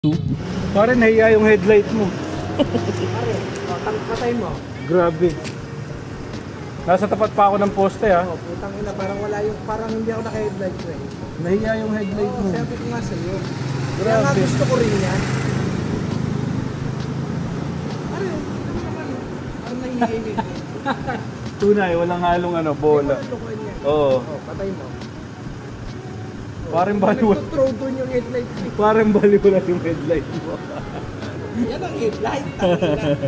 Pare, nahiya yung headlight mo. Pare, patay mo. Grabe. Nasa tapat pa ako ng poste ha. Oh, putang ina, parang hindi ako naka-headlight ko eh. Nahiya yung headlight mo. Sabi ko nga sa'yo. Kaya Grabe. nga gusto ko rin yan. Pare, ano naman? Parang nahihilig. Tunay, walang halong bola. Oo. Oh, patay mo. Parang baliwala. Nagtutrow doon yung headlight ko. Parang baliwala yung headlight mo. Yan ang headlight. Tangina.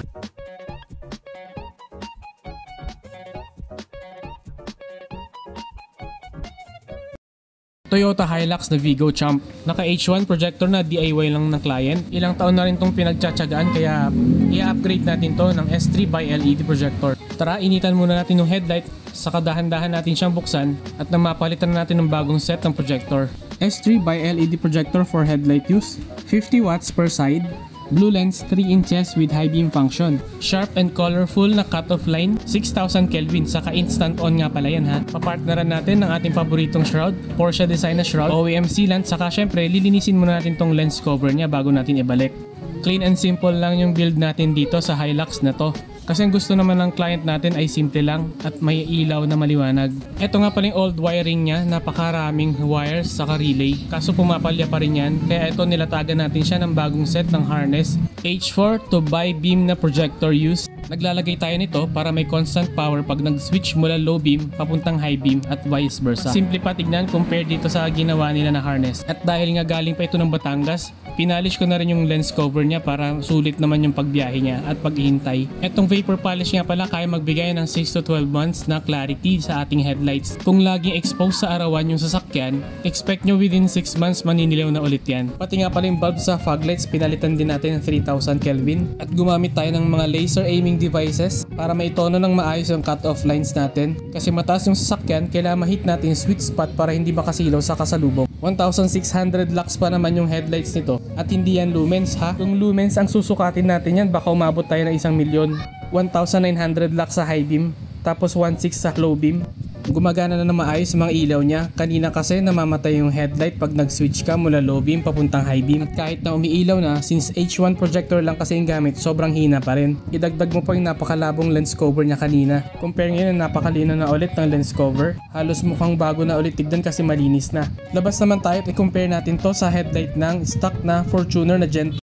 Toyota Hilux na Vigo Champ. Naka H1 projector na DIY lang ng client. Ilang taon na rin tong pinagtsatsagaan kaya i-upgrade natin to ng S3 by LED projector. Tara, initan muna natin yung headlight, saka dahan-dahan natin siyang buksan at nang mapalitan na natin ng bagong set ng projector. S3 by LED projector for headlight use, 50 watts per side, blue lens 3 inches with high beam function. Sharp and colorful na cutoff line, 6000 Kelvin, saka instant on nga pala yan ha. Papartneran natin ng ating paboritong shroud, Porsche design na shroud, OEM sealant, saka syempre lilinisin muna natin tong lens cover niya bago natin ibalik. Clean and simple lang yung build natin dito sa Hilux na to. Kasi ang gusto naman ng client natin ay simple lang at may ilaw na maliwanag. Ito nga pala yung old wiring niya, napakaraming wires saka relay. Kaso pumapalya pa rin yan, kaya ito nilatagan natin siya ng bagong set ng harness. H4 to bi-beam na projector use. Naglalagay tayo nito para may constant power pag nag-switch mula low beam papuntang high beam at vice versa. Simple pa tignan compared dito sa ginawa nila na harness. At dahil nga galing pa ito ng Batangas, pinalish ko na rin yung lens cover niya para sulit naman yung pagbiyahe niya at paghihintay. Etong vapor polish nga pala kaya magbigay ng 6 to 12 months na clarity sa ating headlights. Kung laging exposed sa arawan yung sasakyan, expect nyo within 6 months maninilaw na ulit yan. Pati nga pala yung bulb sa fog lights, pinalitan din natin ng 3000 Kelvin. At gumamit tayo ng mga laser aiming devices para maitono ng maayos yung cut-off lines natin. Kasi mataas yung sasakyan, kailangan ma-hit natin yung sweet spot para hindi makasilaw sa kasalubong. 1600 lux pa naman yung headlights nito. At hindi yan lumens ha. Kung lumens ang susukatin natin yan, baka umabot tayo ng 1 milyon. 1900 lux sa high beam, tapos 1.6 sa low beam. Gumagana na ng maayos mga ilaw niya. Kanina kasi namamatay yung headlight pag nag-switch ka mula low beam papuntang high beam. At kahit na umiilaw na, since H1 projector lang kasi yung gamit, sobrang hina pa rin. Idagdag mo pa yung napakalabong lens cover niya kanina. Compare ngayon na napakalino na ulit ng lens cover. Halos mukhang bago na ulit tignan kasi malinis na. Labas naman tayo at i-compare natin to sa headlight ng stock na Fortuner na Gen